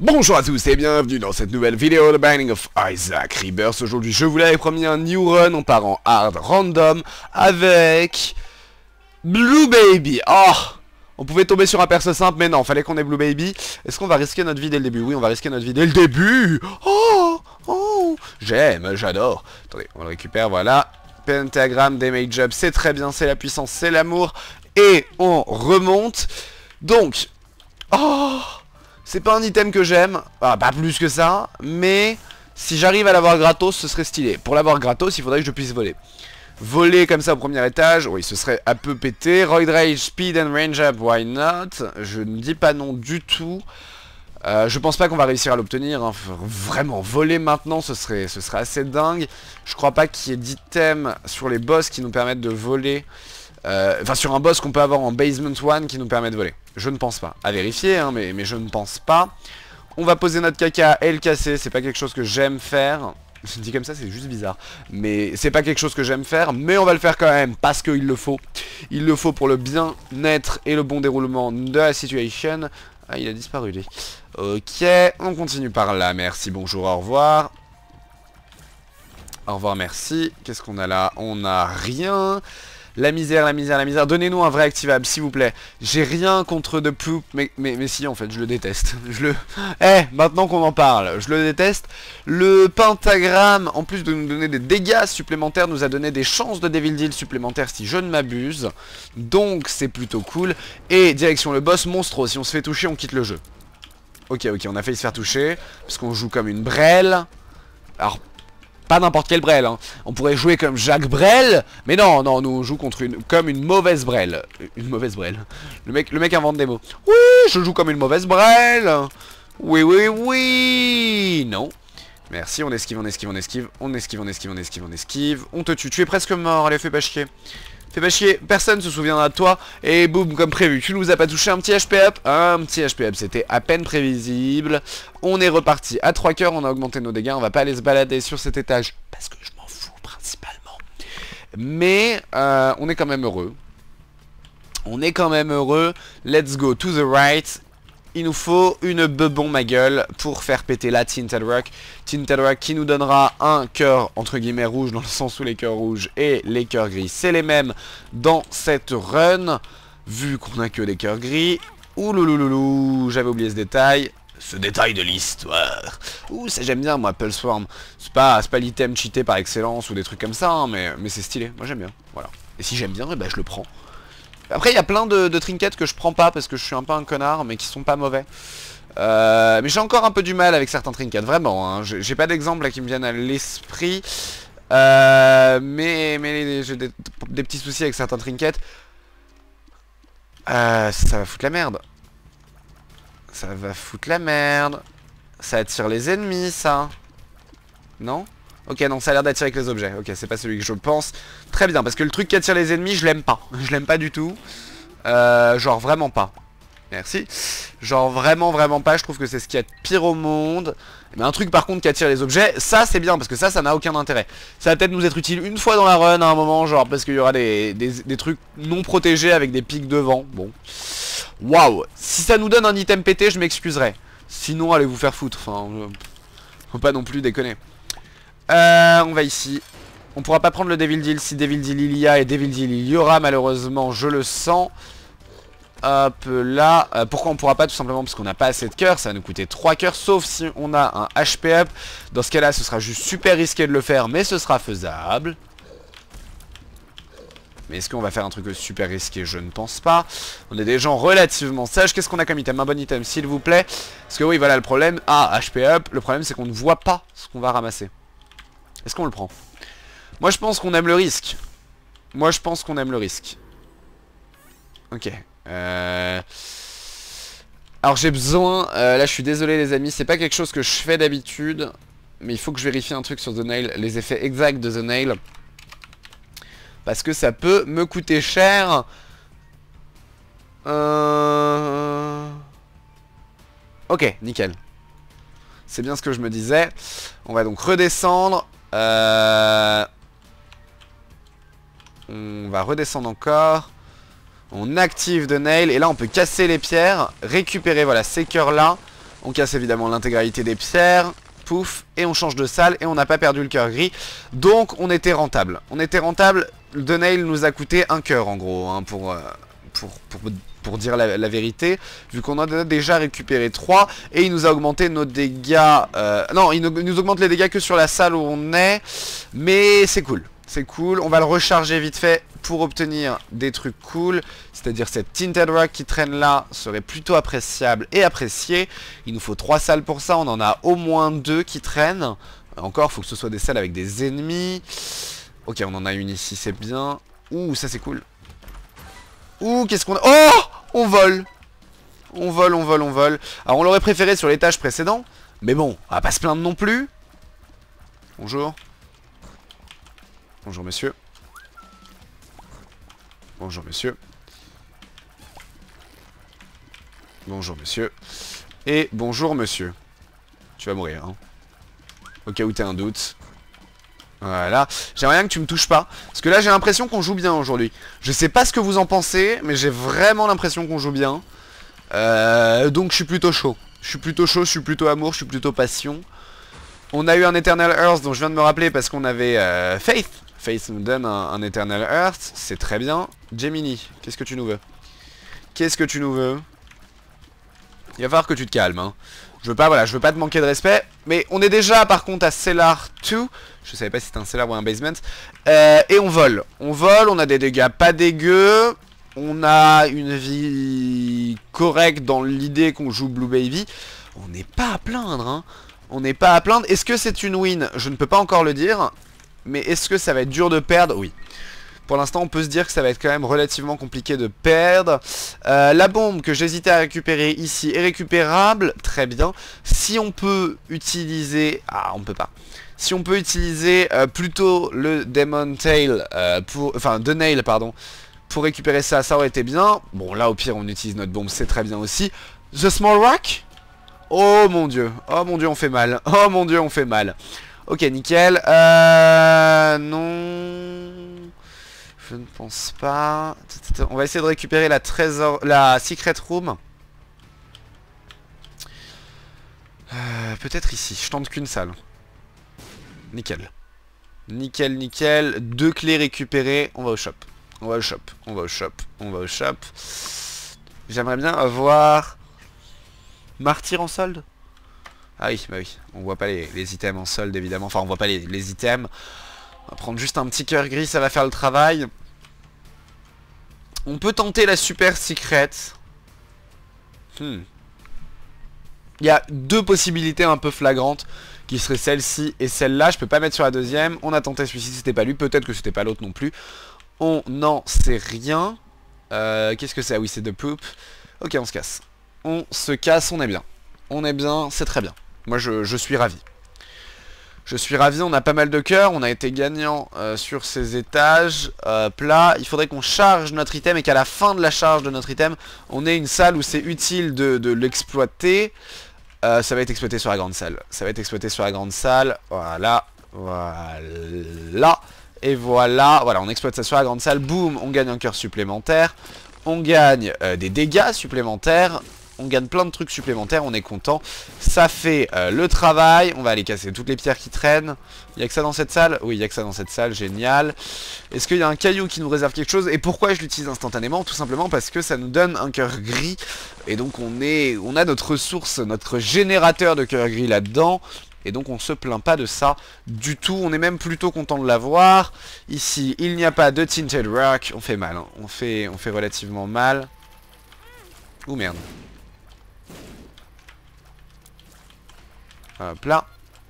Bonjour à tous et bienvenue dans cette nouvelle vidéo de Binding of Isaac Rebirth. Aujourd'hui, je vous l'avais promis, un new run. On part en hard random avec Blue Baby. Oh, on pouvait tomber sur un perso simple, mais non, fallait qu'on ait Blue Baby. Est-ce qu'on va risquer notre vie dès le début? Oui, on va risquer notre vie dès le début. Oh, j'aime, j'adore. Attendez, on le récupère, voilà. Pentagramme, damage up, c'est très bien, c'est la puissance, c'est l'amour. Et on remonte. Donc, c'est pas un item que j'aime, pas plus que ça, mais si j'arrive à l'avoir gratos, ce serait stylé. Pour l'avoir gratos, il faudrait que je puisse voler. Voler comme ça au premier étage, oui, ce serait un peu pété. Roid Rage, Speed and Range Up, why not? Je ne dis pas non du tout. Je pense pas qu'on va réussir à l'obtenir, hein. Vraiment, voler maintenant, ce serait assez dingue. Je crois pas qu'il y ait d'items sur les boss qui nous permettent de voler. Enfin, sur un boss qu'on peut avoir en Basement 1 qui nous permet de voler. Je ne pense pas. À vérifier, hein, mais je ne pense pas. On va poser notre caca et le casser. C'est pas quelque chose que j'aime faire. Je dis comme ça, c'est juste bizarre. Mais c'est pas quelque chose que j'aime faire. Mais on va le faire quand même parce qu'il le faut. Il le faut pour le bien-être et le bon déroulement de la situation. Ah, il a disparu, lui. Ok, on continue par là. Merci, bonjour, au revoir. Au revoir, merci. Qu'est-ce qu'on a là? On a rien. La misère, la misère, la misère. Donnez-nous un vrai activable, s'il vous plaît. J'ai rien contre The Poop, mais si, en fait, je le déteste. Maintenant qu'on en parle, je le déteste. Le pentagramme, en plus de nous donner des dégâts supplémentaires, nous a donné des chances de Devil Deal supplémentaires, si je ne m'abuse. Donc, c'est plutôt cool. Et direction le boss monstro. Si on se fait toucher, on quitte le jeu. Ok, on a failli se faire toucher, parce qu'on joue comme une brêle. Alors, pas n'importe quelle brêle, hein. On pourrait jouer comme Jacques Brel, mais non, nous on joue comme une mauvaise brêle. Une mauvaise brêle. Le mec invente des mots. Oui, je joue comme une mauvaise brêle. Oui. Non. Merci, on esquive. On te tue, tu es presque mort, allez, fais pas chier. Fais pas chier, personne se souviendra de toi. Et boum, comme prévu, tu nous as pas touché. Un petit HP up. C'était à peine prévisible. On est reparti à 3 cœurs, on a augmenté nos dégâts. On va pas aller se balader sur cet étage parce que je m'en fous principalement. Mais on est quand même heureux. Let's go to the right. Il nous faut une bebon ma gueule pour faire péter la Tinted Rock. Tinted Rock qui nous donnera un cœur entre guillemets rouge, dans le sens où les cœurs rouges et les cœurs gris c'est les mêmes dans cette run. Vu qu'on a que des cœurs gris. Ouloulouloulou, j'avais oublié ce détail. Ce détail de l'histoire. Ouh, ça j'aime bien moi, Pulseworm. C'est pas l'item cheaté par excellence ou des trucs comme ça, hein, mais c'est stylé. Moi j'aime bien, voilà. Et si j'aime bien, eh ben, je le prends. Après il y a plein de trinkets que je prends pas parce que je suis un peu un connard, mais qui sont pas mauvais. Mais j'ai encore un peu du mal avec certains trinkets, vraiment, hein. J'ai pas d'exemple là qui me viennent à l'esprit. Mais j'ai des petits soucis avec certains trinkets. Ça va foutre la merde. Ça attire les ennemis, ça. Non? Ok, non, ça a l'air d'attirer avec les objets. Ok, c'est pas celui que je pense. Très bien, parce que le truc qui attire les ennemis, je l'aime pas. Je l'aime pas du tout. Genre vraiment pas. Merci. Genre vraiment pas. Je trouve que c'est ce qu'il y a de pire au monde. Mais un truc par contre qui attire les objets, ça c'est bien, parce que ça n'a aucun intérêt. Ça va peut-être nous être utile une fois dans la run à un moment, genre parce qu'il y aura des trucs non protégés avec des pics devant. Bon. Waouh. Si ça nous donne un item pété, je m'excuserai. Sinon, allez vous faire foutre. Enfin, faut pas non plus déconner. On va ici. On pourra pas prendre le Devil Deal si Devil Deal il y a, et Devil Deal il y aura malheureusement, je le sens. Hop là. Pourquoi on pourra pas? Tout simplement parce qu'on n'a pas assez de cœurs. Ça va nous coûter 3 cœurs, sauf si on a un HP up. Dans ce cas là ce sera juste super risqué de le faire, mais ce sera faisable. Mais est-ce qu'on va faire un truc super risqué? Je ne pense pas. On est des gens relativement sages. Qu'est-ce qu'on a comme item? Un bon item s'il vous plaît. Parce que oui, voilà le problème. Ah, HP up. Le problème c'est qu'on ne voit pas ce qu'on va ramasser. Est-ce qu'on le prend? Moi je pense qu'on aime le risque. Ok. Alors j'ai besoin... là je suis désolé les amis. C'est pas quelque chose que je fais d'habitude. Mais il faut que je vérifie un truc sur The Nail. Les effets exacts de The Nail. Parce que ça peut me coûter cher. Ok, nickel. C'est bien ce que je me disais. On va donc redescendre. On va redescendre encore. On active The Nail. Et là on peut casser les pierres. Récupérer voilà ces cœurs là. On casse évidemment l'intégralité des pierres. Pouf, et on change de salle et on n'a pas perdu le cœur gris. Donc on était rentable. On était rentable. The Nail nous a coûté un cœur en gros, hein, pour dire la vérité. Vu qu'on en a déjà récupéré 3. Et il nous a augmenté nos dégâts. Non, il nous augmente les dégâts que sur la salle où on est. Mais c'est cool. C'est cool. On va le recharger vite fait pour obtenir des trucs cool. C'est-à-dire cette Tinted Rock qui traîne là serait plutôt appréciable et appréciée. Il nous faut 3 salles pour ça. On en a au moins 2 qui traînent. Encore, il faut que ce soit des salles avec des ennemis. Ok, on en a une ici, c'est bien. Ouh, ça c'est cool. Ouh, qu'est-ce qu'on a? Oh, on vole. On vole, on vole, on vole. Alors on l'aurait préféré sur l'étage précédent. Mais bon, on va pas se plaindre non plus. Bonjour. Bonjour monsieur. Bonjour monsieur. Bonjour monsieur. Et bonjour monsieur. Tu vas mourir hein. Au cas où t'as un doute. Voilà. J'aimerais bien que tu me touches pas. Parce que là j'ai l'impression qu'on joue bien aujourd'hui. Je sais pas ce que vous en pensez. Mais j'ai vraiment l'impression qu'on joue bien. Donc je suis plutôt chaud. Je suis plutôt chaud, je suis plutôt amour, je suis plutôt passion. On a eu un Eternal Earth dont je viens de me rappeler parce qu'on avait Faith. Faith nous donne un Eternal Earth, c'est très bien. Gemini, qu'est-ce que tu nous veux? Qu'est-ce que tu nous veux? Il va falloir que tu te calmes, hein. Je veux pas te manquer de respect. Mais on est déjà par contre à Cellar 2. Je savais pas si c'était un cellar ou un basement. Et on vole. On vole, on a des dégâts pas dégueux. On a une vie correcte dans l'idée qu'on joue Blue Baby. On n'est pas à plaindre, hein. On n'est pas à plaindre. Est-ce que c'est une win? Je ne peux pas encore le dire. Mais est-ce que ça va être dur de perdre? Oui. Pour l'instant, on peut se dire que ça va être quand même relativement compliqué de perdre. La bombe que j'hésitais à récupérer ici est récupérable. Très bien. Si on peut utiliser... Ah, on ne peut pas. Si on peut utiliser plutôt le Demon Tail Enfin, The Nail, pardon. Pour récupérer ça, ça aurait été bien. Bon, là, au pire, on utilise notre bombe. C'est très bien aussi. The Small Rock. Oh mon dieu. Oh mon dieu, on fait mal. Oh mon dieu, on fait mal. Ok, nickel. Non... Je ne pense pas. On va essayer de récupérer la Secret Room. Peut-être ici. Je tente qu'une salle. Nickel. Nickel, nickel. 2 clés récupérées. On va au shop. On va au shop. On va au shop. On va au shop. J'aimerais bien avoir... Martyr en solde. Ah oui, bah oui. On voit pas les items en solde évidemment. Enfin, on voit pas les items. On va prendre juste un petit cœur gris, ça va faire le travail. On peut tenter la super secret. Il y a 2 possibilités un peu flagrantes qui seraient celle-ci et celle-là. Je peux pas mettre sur la deuxième. On a tenté celui-ci, c'était pas lui. Peut-être que c'était pas l'autre non plus. On n'en sait rien. Qu'est-ce que c'est? Ah oui, c'est de poop. Ok, on se casse. On se casse, on est bien. On est bien, c'est très bien. Moi, je suis ravi. Je suis ravi, on a pas mal de cœurs, on a été gagnant sur ces étages. Là, il faudrait qu'on charge notre item et qu'à la fin de la charge de notre item, on ait une salle où c'est utile de l'exploiter. Ça va être exploité sur la grande salle. Ça va être exploité sur la grande salle. Voilà, voilà. Et voilà, voilà, on exploite ça sur la grande salle. Boum, on gagne un cœur supplémentaire. On gagne des dégâts supplémentaires. On gagne plein de trucs supplémentaires, on est content. Ça fait le travail. On va aller casser toutes les pierres qui traînent. Il y a que ça dans cette salle? Oui, il y a que ça dans cette salle, génial. Est-ce qu'il y a un caillou qui nous réserve quelque chose? Et pourquoi je l'utilise instantanément? Tout simplement parce que ça nous donne un cœur gris. Et donc on a notre ressource, notre générateur de cœur gris là-dedans. Et donc on se plaint pas de ça du tout. On est même plutôt content de l'avoir. Ici, il n'y a pas de Tinted Rock. On fait mal, hein. On fait relativement mal. Ouh merde. Hop là.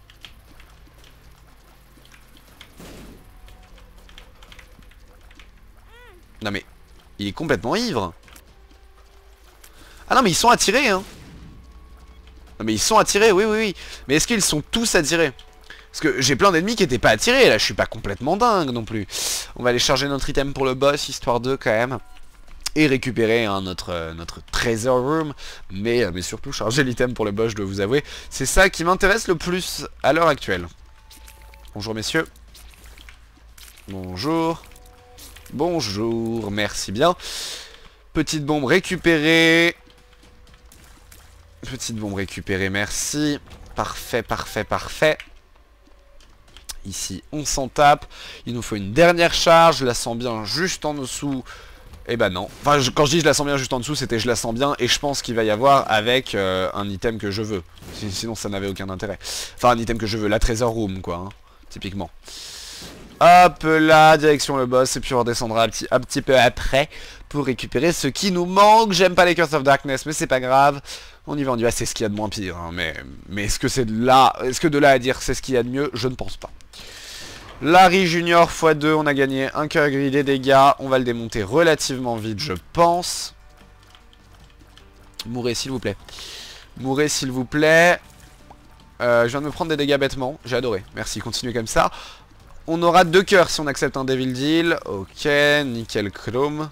Non mais, il est complètement ivre. Ah non mais ils sont attirés hein. Non mais ils sont attirés, oui oui oui. Mais est-ce qu'ils sont tous attirés? Parce que j'ai plein d'ennemis qui étaient pas attirés. Là je suis pas complètement dingue non plus. On va aller charger notre item pour le boss, histoire de quand même. Et récupérer hein, notre treasure room. Mais surtout charger l'item pour le boss, je dois vous avouer. C'est ça qui m'intéresse le plus à l'heure actuelle. Bonjour messieurs. Bonjour. Bonjour, merci bien. Petite bombe récupérée. Petite bombe récupérée, merci. Parfait, parfait, parfait. Ici, on s'en tape. Il nous faut une dernière charge. Je la sens bien juste en dessous. Eh ben non. Enfin, quand je dis je la sens bien juste en dessous, c'était je la sens bien. Et je pense qu'il va y avoir avec un item que je veux. Sinon, ça n'avait aucun intérêt. Enfin, un item que je veux. La Treasure Room, quoi. Hein, typiquement. Hop là, direction le boss. Et puis on redescendra un petit peu après pour récupérer ce qui nous manque. J'aime pas les Curse of Darkness, mais c'est pas grave. On y va, on y va. C'est ce qu'il y a de moins pire. Hein, mais est-ce que c'est de là... Est-ce que de là à dire c'est ce qu'il y a de mieux? Je ne pense pas. Larry Junior x2, on a gagné un cœur gris, des dégâts. On va le démonter relativement vite, je pense. Mourez, s'il vous plaît. Mourez, s'il vous plaît. Je viens de me prendre des dégâts bêtement. J'ai adoré. Merci, continuez comme ça. On aura 2 cœurs si on accepte un Devil Deal. Ok, nickel chrome.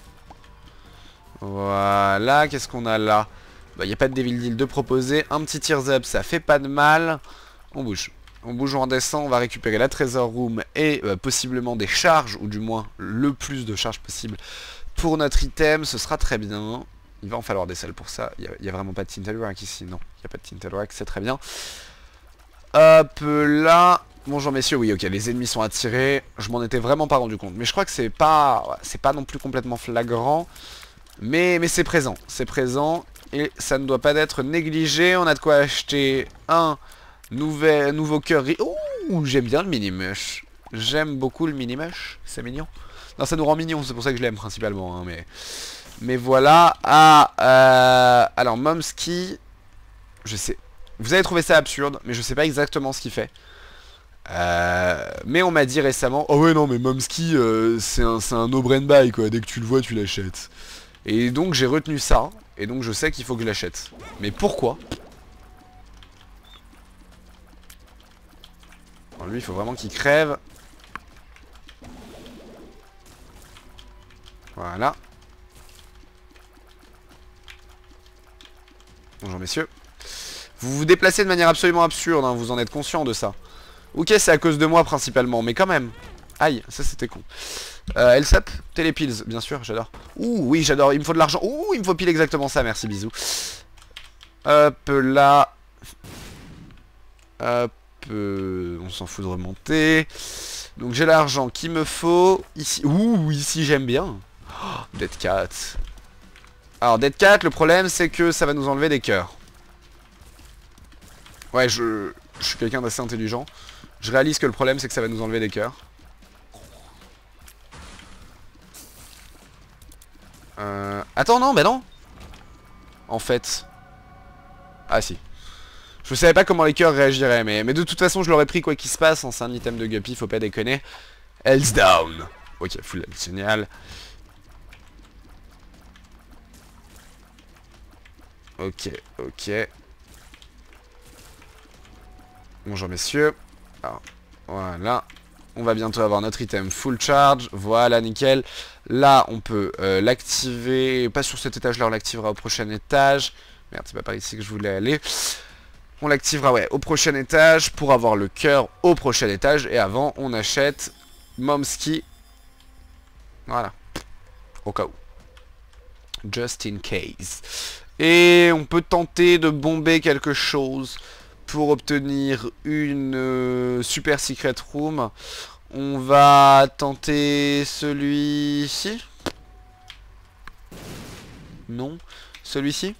Voilà, qu'est-ce qu'on a là? Bah, y a pas de Devil Deal de proposer. Un petit Tears Up, ça fait pas de mal. On bouge. On bouge, on redescend, on va récupérer la Treasure Room et possiblement des charges, ou du moins le plus de charges possible pour notre item, ce sera très bien. Il va en falloir des selles pour ça, il n'y a vraiment pas de Tinted Rack ici, non, il n'y a pas de Tinted Rack, c'est très bien. Hop là, bonjour messieurs, oui ok, les ennemis sont attirés, je m'en étais vraiment pas rendu compte, mais je crois que c'est pas non plus complètement flagrant, mais c'est présent, et ça ne doit pas être négligé, on a de quoi acheter un... Nouveau cœur. Ouh, j'aime bien le mini-mush. J'aime beaucoup le mini-mush. C'est mignon. Non, ça nous rend mignon, c'est pour ça que je l'aime principalement. Hein, mais voilà. Ah, alors, Momski. Je sais. Vous avez trouvé ça absurde, mais je sais pas exactement ce qu'il fait. Mais on m'a dit récemment. Oh ouais, non, mais Momski, c'est un no-brain buy, quoi. Dès que tu le vois, tu l'achètes. Et donc, j'ai retenu ça. Et donc, je sais qu'il faut que je l'achète. Mais pourquoi ? Lui, il faut vraiment qu'il crève. Voilà. Bonjour, messieurs. Vous vous déplacez de manière absolument absurde, hein, vous en êtes conscient de ça. Ok, c'est à cause de moi, principalement, mais quand même. Aïe, ça, c'était con. Elsap, télépills, bien sûr, j'adore. Ouh, oui, j'adore, il me faut de l'argent. Ouh, il me faut pile exactement ça, merci, bisous. Hop, là. Hop. On s'en fout de remonter. Donc j'ai l'argent qu'il me faut. Ici, ouh, ici j'aime bien. Oh, Dead Cat. Alors Dead Cat, le problème c'est que ça va nous enlever des cœurs. Ouais, je suis quelqu'un d'assez intelligent. Je réalise que le problème c'est que ça va nous enlever des cœurs. Attends, non, bah non. En fait. Ah si. Je savais pas comment les cœurs réagiraient, mais de toute façon je l'aurais pris quoi qu'il se passe, hein, c'est un item de Guppy, faut pas déconner. Else down. Ok, full health, génial. Ok, ok. Bonjour messieurs. Alors, voilà. On va bientôt avoir notre item full charge. Voilà, nickel. Là, on peut l'activer. Pas sur cet étage-là, on l'activera au prochain étage. Merde, c'est pas par ici que je voulais aller. On l'activera, ouais, au prochain étage pour avoir le cœur au prochain étage. Et avant, on achète Momski. Voilà. Au cas où. Just in case. Et on peut tenter de bomber quelque chose pour obtenir une super secret room. On va tenter celui-ci. Non. Celui-ci.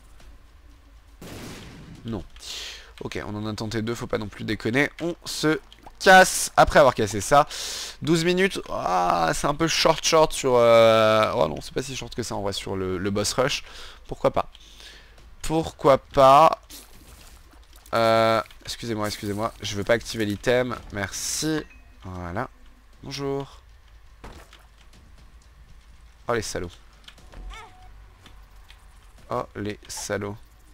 Non. Ok, on en a tenté 2, faut pas non plus déconner. On se casse après avoir cassé ça. 12 minutes, ah, c'est un peu short sur... Oh non, c'est pas si short que ça en vrai sur le boss rush. Pourquoi pas? Pourquoi pas? Excusez-moi, je veux pas activer l'item. Merci. Voilà. Bonjour. Oh les salauds. Oh les salauds.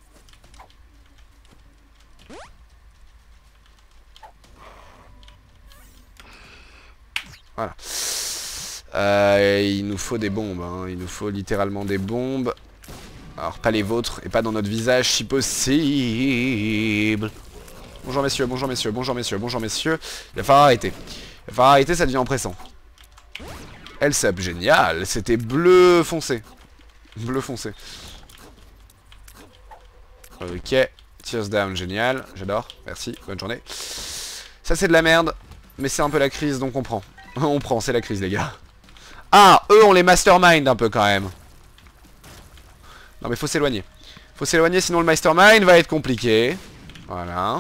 Voilà. Il nous faut des bombes, hein. Il nous faut littéralement des bombes. Alors pas les vôtres et pas dans notre visage si possible. Bonjour messieurs, bonjour messieurs, bonjour messieurs, bonjour messieurs. Il va falloir arrêter. Il va falloir arrêter, ça devient oppressant. Elsap, génial. C'était bleu foncé. Bleu foncé. Ok. Tears down, génial. J'adore. Merci. Bonne journée. Ça, c'est de la merde. Mais c'est un peu la crise, donc on prend. On prend, c'est la crise, les gars. Ah, eux, on les mastermind un peu, quand même. Non, mais faut s'éloigner. Faut s'éloigner, sinon le mastermind va être compliqué. Voilà.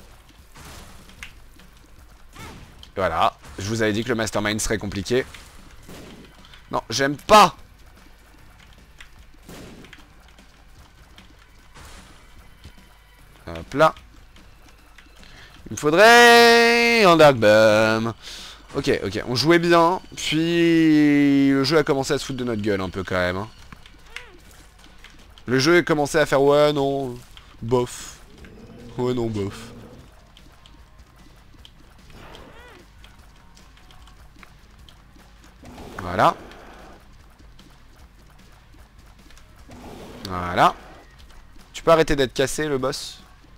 Voilà. Je vous avais dit que le mastermind serait compliqué. Non, j'aime pas. Hop là. Il me faudrait un Dark Bum. Ok, ok. On jouait bien. Puis le jeu a commencé à se foutre de notre gueule un peu quand même. Hein. Le jeu a commencé à faire ouais non. Bof. Ouais non bof. Voilà. Voilà. Tu peux arrêter d'être cassé le boss?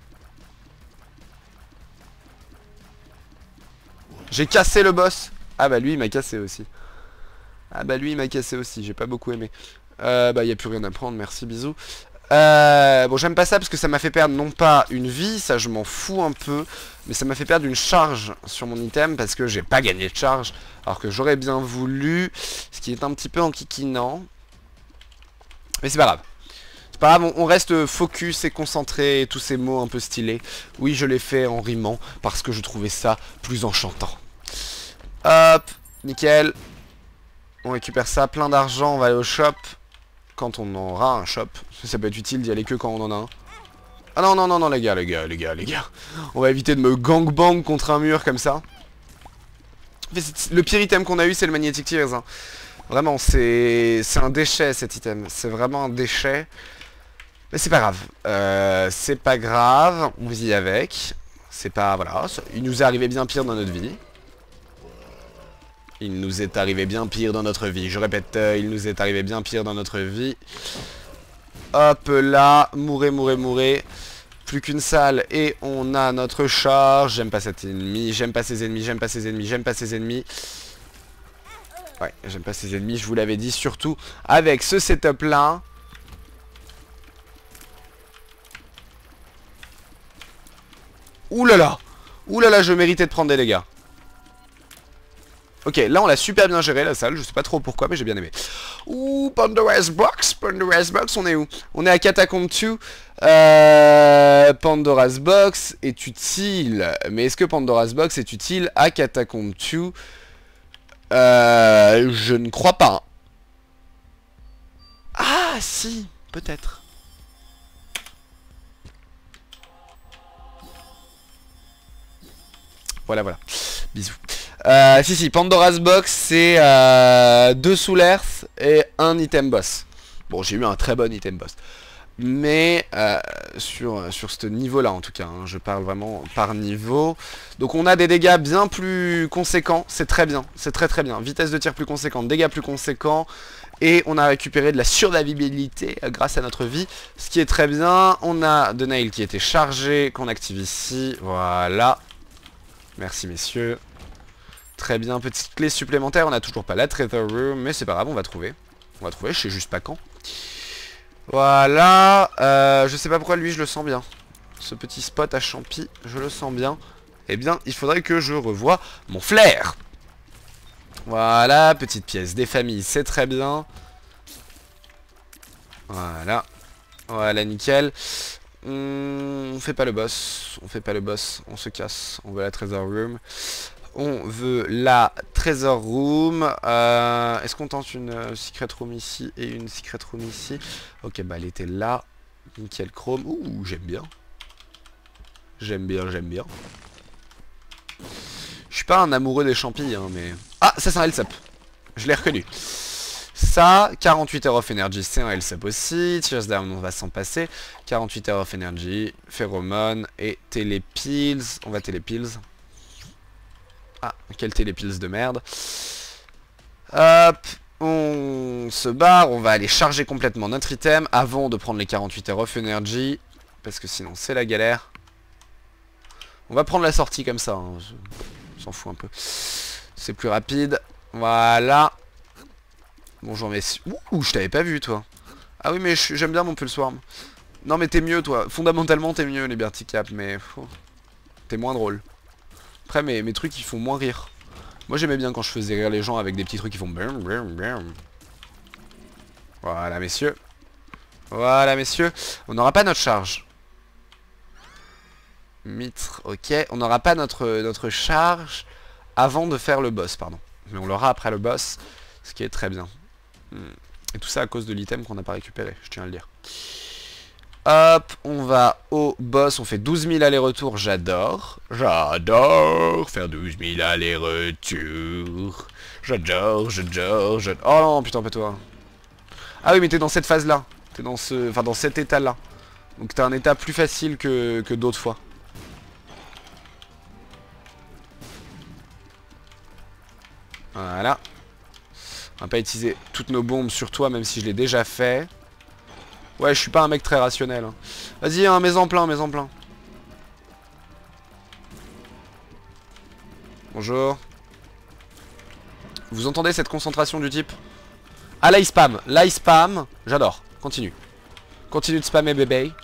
J'ai cassé le boss. Ah bah lui il m'a cassé aussi. Ah bah lui il m'a cassé aussi, j'ai pas beaucoup aimé. Bah y a plus rien à prendre, merci, bisous. Bon j'aime pas ça parce que ça m'a fait perdre non pas une vie, ça je m'en fous un peu, mais ça m'a fait perdre une charge sur mon item parce que j'ai pas gagné de charge, alors que j'aurais bien voulu, ce qui est un petit peu enquiquinant. Mais c'est pas grave. C'est pas grave, on reste focus et concentré et tous ces mots un peu stylés. Oui je l'ai fait en rimant parce que je trouvais ça plus enchantant. Hop, nickel. On récupère ça, plein d'argent, on va aller au shop. Quand on aura un shop. Ça peut être utile d'y aller que quand on en a un. Ah non, non, non, non, les gars. On va éviter de me gangbang contre un mur comme ça. Le pire item qu'on a eu, c'est le Magnetic Tears. Hein. Vraiment, c'est un déchet cet item. C'est vraiment un déchet. Mais c'est pas grave. C'est pas grave, on vit avec. C'est pas... Voilà, il nous est arrivé bien pire dans notre vie. Il nous est arrivé bien pire dans notre vie. Je répète, il nous est arrivé bien pire dans notre vie. Hop là, mourrez. Plus qu'une salle et on a notre charge. J'aime pas cet ennemi, j'aime pas ces ennemis, j'aime pas ces ennemis, j'aime pas ces ennemis. Ouais, j'aime pas ces ennemis, je vous l'avais dit, surtout avec ce setup là. Ouh là là, je méritais de prendre des dégâts. Ok, là on l'a super bien géré la salle, je sais pas trop pourquoi mais j'ai bien aimé. Ouh, Pandora's Box, on est où? On est à Catacomb 2. Pandora's Box est utile, mais est-ce que Pandora's Box est utile à Catacomb 2? Je ne crois pas. Ah si, peut-être. Voilà. Bisous. Si, Pandora's Box, c'est 2 Soul Earth et un item boss. Bon, j'ai eu un très bon item boss. Mais sur ce niveau-là, en tout cas, hein, je parle vraiment par niveau. Donc on a des dégâts bien plus conséquents, c'est très bien, c'est très bien. Vitesse de tir plus conséquente, dégâts plus conséquents. Et on a récupéré de la survivabilité grâce à notre vie, ce qui est très bien. On a The Nail qui était chargé, qu'on active ici, voilà. Merci messieurs. Très bien, petite clé supplémentaire, on n'a toujours pas la Treasure Room, mais c'est pas grave, on va trouver. Je sais juste pas quand. Voilà, je sais pas pourquoi lui je le sens bien. Ce petit spot à champi, je le sens bien. Eh bien, il faudrait que je revoie mon flair. Voilà, petite pièce des familles, c'est très bien. Voilà, nickel. On fait pas le boss, on se casse, on veut la Treasure Room. On veut la Treasure Room. Est-ce qu'on tente une Secret Room ici et une Secret Room ici? Ok, bah elle était là. Nickel chrome. Ouh, j'aime bien. J'aime bien. Je suis pas un amoureux des champis, hein, mais... Ah, ça c'est un Health Up. Je l'ai reconnu. Ça, 48 Heures of Energy, c'est un Health Up aussi. Tears Down, on va s'en passer. 48 Heures of Energy, Pheromone et Télépills. On va Télépills. Ah, quel télépills de merde. Hop, on se barre, on va aller charger complètement notre item avant de prendre les 48 Heures of Energy. Parce que sinon c'est la galère. On va prendre la sortie comme ça, hein. On s'en fout un peu. C'est plus rapide. Voilà. Bonjour messieurs. Ouh, je t'avais pas vu toi. Ah oui mais j'aime bien mon Pulse Worm. Non mais t'es mieux toi, fondamentalement t'es mieux Liberty Cap, mais t'es moins drôle. Après mes trucs ils font moins rire. Moi j'aimais bien quand je faisais rire les gens avec des petits trucs qui font brum, brum, brum. Voilà messieurs. Voilà messieurs. On n'aura pas notre charge. Mitre, ok. On n'aura pas notre charge avant de faire le boss, pardon. Mais on l'aura après le boss, ce qui est très bien. Et tout ça à cause de l'item qu'on n'a pas récupéré, je tiens à le dire. Hop, on va au boss, on fait 12 000 allers-retours, j'adore. J'adore faire 12 000 allers-retours. J'adore. Oh non, putain, pas toi. Ah oui, mais t'es dans cette phase-là. T'es dans ce... Enfin, dans cet état-là. Donc t'as un état plus facile que d'autres fois. Voilà. On va pas utiliser toutes nos bombes sur toi, même si je l'ai déjà fait. Ouais, je suis pas un mec très rationnel. Hein. Vas-y, hein, mets en plein. Bonjour. Vous entendez cette concentration du type? Ah, là il spam. J'adore. Continue. Continue de spammer bébé.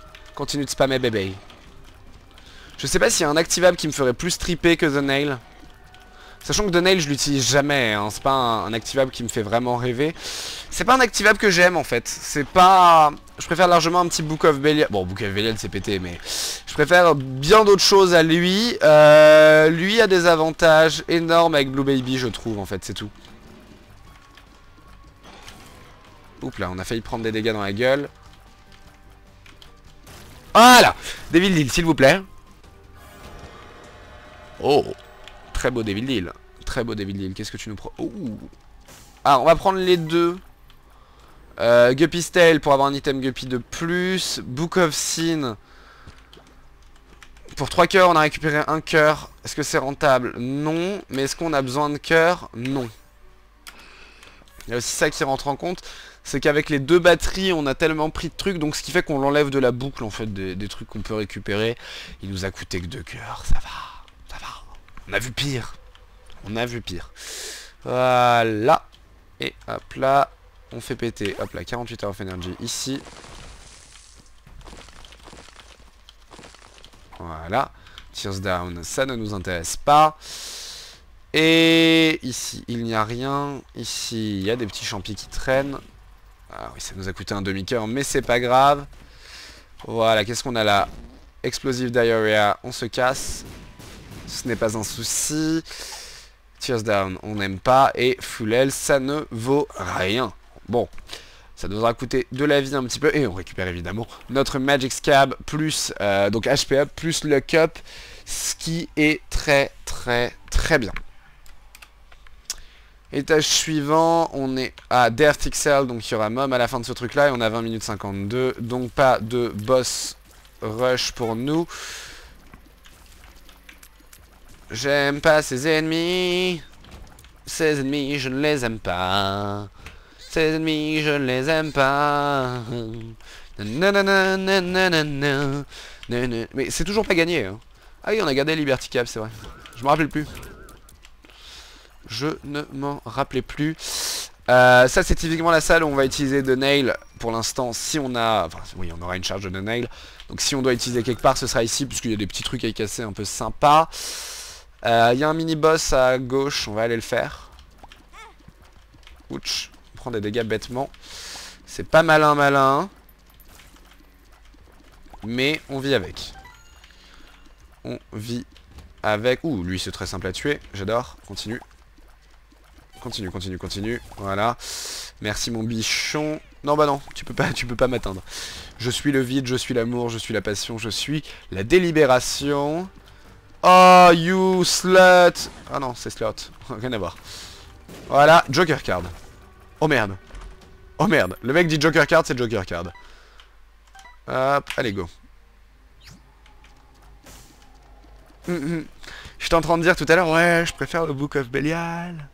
Je sais pas s'il y a un activable qui me ferait plus triper que The Nail. Sachant que The Nail je l'utilise jamais, hein. C'est pas un activable qui me fait vraiment rêver. C'est pas un activable que j'aime en fait. C'est pas... Je préfère largement un petit Book of Belial. Bon, Book of Belial c'est pété, mais... Je préfère bien d'autres choses à lui. Lui a des avantages énormes avec Blue Baby je trouve en fait, c'est tout. Oups là, on a failli prendre des dégâts dans la gueule. Voilà, Devil Deal s'il vous plaît. Oh, très beau Devil Deal. Qu'est-ce que tu nous prends? Ah, on va prendre les deux. Guppy's Tail pour avoir un item Guppy de plus. Book of Sin. Pour 3 cœurs, on a récupéré un cœur. Est-ce que c'est rentable? Non. Mais est-ce qu'on a besoin de cœurs? Non. Il y a aussi ça qui rentre en compte. C'est qu'avec les 2 batteries, on a tellement pris de trucs. Donc ce qui fait qu'on l'enlève de la boucle, en fait, des trucs qu'on peut récupérer. Il nous a coûté que 2 cœurs. Ça va. On a vu pire. Voilà. Et hop là. On fait péter. Hop là, 48 Hours of Energy ici. Voilà. Tears Down, ça ne nous intéresse pas. Et ici, il n'y a rien. Ici, il y a des petits champis qui traînent. Ah oui, ça nous a coûté un demi-cœur, mais c'est pas grave. Voilà, qu'est-ce qu'on a là? Explosive Diarrhea, on se casse. Ce n'est pas un souci. Tears Down, on n'aime pas. Et Full Health, ça ne vaut rien. Bon, ça nous aura coûté de la vie un petit peu. Et on récupère évidemment notre Magic Scab plus donc HP up plus Luck up. Ce qui est très bien. Étage suivant, on est à Death Excel. Donc il y aura Mom à la fin de ce truc là. Et on a 20 minutes 52. Donc pas de boss rush pour nous. J'aime pas ces ennemis. Ces ennemis, je ne les aime pas. Ces ennemis, je ne les aime pas. Mais c'est toujours pas gagné. Hein. Ah oui, on a gardé Liberty Cap, c'est vrai. Je me rappelle plus. Je ne m'en rappelais plus. Ça, c'est typiquement la salle où on va utiliser The Nail. Pour l'instant, si on a... Enfin, oui, on aura une charge de The Nail. Donc si on doit utiliser quelque part, ce sera ici, puisqu'il y a des petits trucs à y casser un peu sympas. Il y a un mini-boss à gauche, on va aller le faire. Ouch, on prend des dégâts bêtement. C'est pas malin. Mais on vit avec. Ouh, lui c'est très simple à tuer, j'adore. Continue. Voilà. Merci mon bichon. Non bah non, tu peux pas m'atteindre. Je suis le vide, je suis l'amour, je suis la passion, je suis la délibération. Oh, you slut. Ah non, c'est slut. Rien à voir. Voilà, Joker card. Oh merde. Le mec dit Joker card, c'est Joker card. Hop, allez go. J'étais en train de dire tout à l'heure, ouais, je préfère le Book of Belial.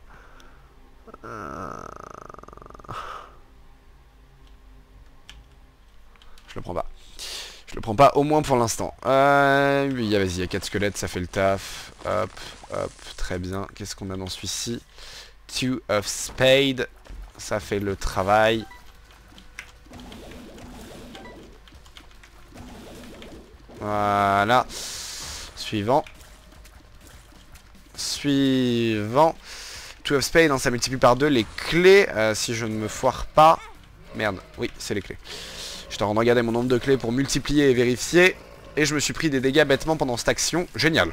Je le prends pas. Je le prends pas, au moins pour l'instant. Oui, vas-y, il y a 4 squelettes, ça fait le taf. Hop, très bien. Qu'est-ce qu'on a dans celui-ci? Two of Spade. Ça fait le travail. Voilà. Suivant. Suivant. Two of Spades, hein, ça multiplie par 2 les clés. Si je ne me foire pas. Merde, oui, c'est les clés. Je t'en regarder mon nombre de clés pour multiplier et vérifier. Et je me suis pris des dégâts bêtement pendant cette action. Génial.